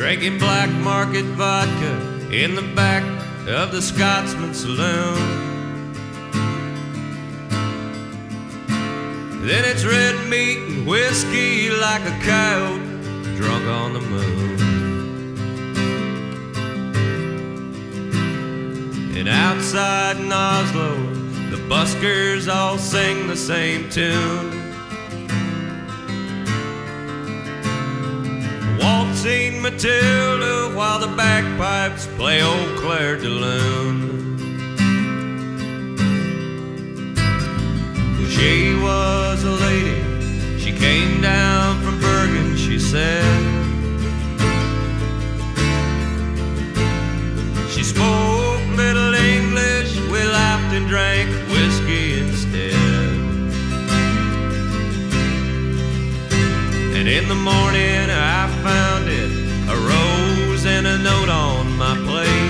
drinking black market vodka in the back of the Scotsman saloon. Then it's red meat and whiskey like a coyote drunk on the moon. And outside in Oslo, the buskers all sing the same tune. Waltzing Matilda while the bagpipes play old Claire de Lune. She was a lady, she came down from Bergen, she said. She spoke little English, we laughed and drank whiskey instead. And in the morning I found it, a rose and a note on my plate.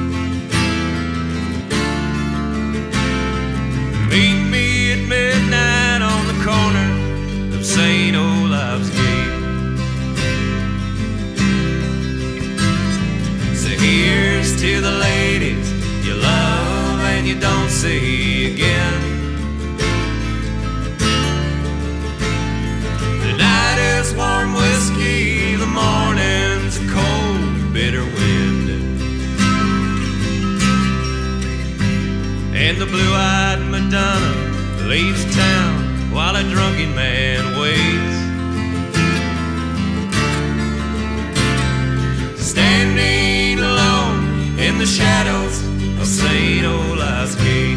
Meet me at midnight on the corner of St. Olav's Gate. So here's to the ladies you love and you don't see again. The night is warm whiskey, the morning's a cold, bitter wind. And the blue-eyed Madonna leaves town while a drunken man waits. Standing alone in the shadows of St. Olav's Gate.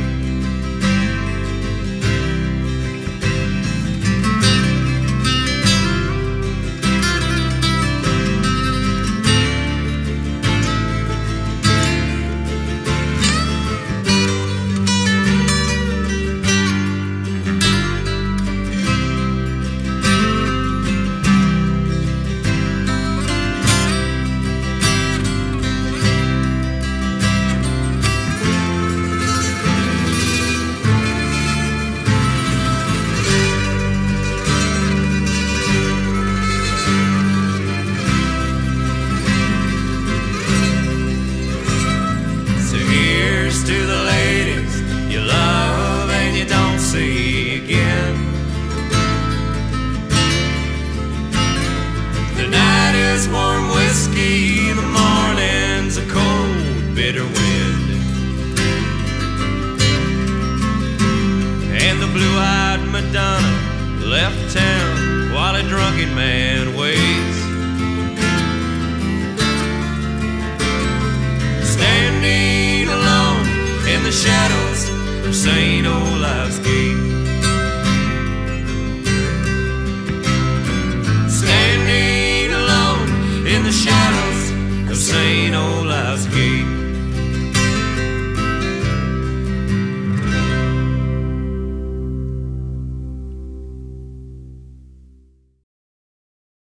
Warm whiskey, the morning's a cold, bitter wind. And the blue-eyed Madonna left town while a drunken man waits. Standing alone in the shadows of St. Olav's Gate.